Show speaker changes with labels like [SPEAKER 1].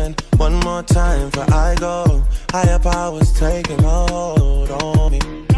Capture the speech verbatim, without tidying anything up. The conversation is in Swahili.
[SPEAKER 1] again. One more time for I go. Higher powers taking a hold on me.